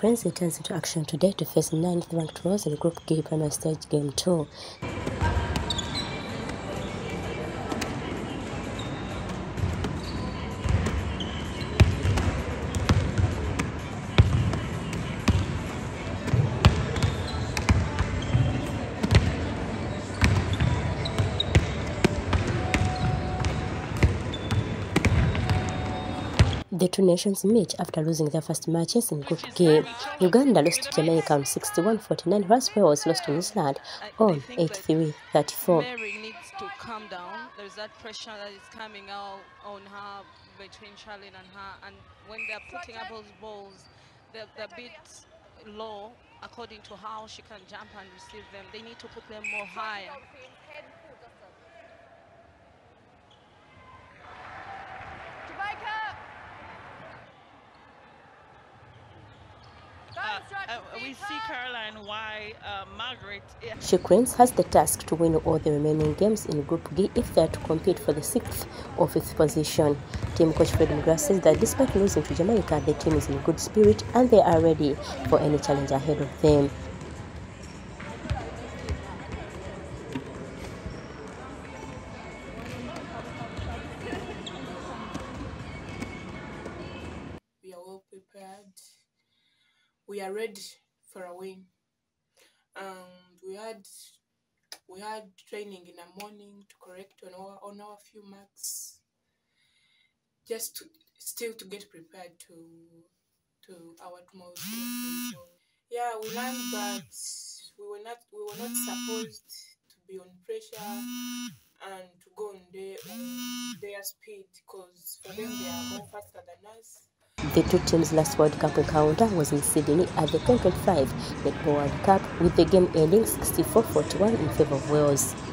Queens returns into action today to face 9th ranked Wales in Group G Premier Stage Game 2. The two nations meet after losing their first matches in Group G. Uganda lost to Jamaica on 61-49, whilst Wales lost to New Zealand on 83-34. Mary needs to calm down. There's that pressure that is coming out on her between Charlene and her, and when they're putting up those balls, they're a bit low according to how she can jump and receive them. They need to put them more higher. We see Caroline why Margaret. She Queens has the task to win all the remaining games in Group G if they are to compete for the 6th or 5th position. Team coach Fred McGrath says that despite losing to Jamaica, the team is in good spirit and they are ready for any challenge ahead of them. We are well prepared. We are ready for a win. We had training in the morning to correct on our few marks, just to get prepared to our tomorrow. Yeah, we learned that we were not supposed to be on pressure and to go on their speed, because for them they are more faster than us. The two teams' last World Cup encounter was in Sydney at the 2025 Netball World Cup, with the game ending 64-41 in favor of Wales.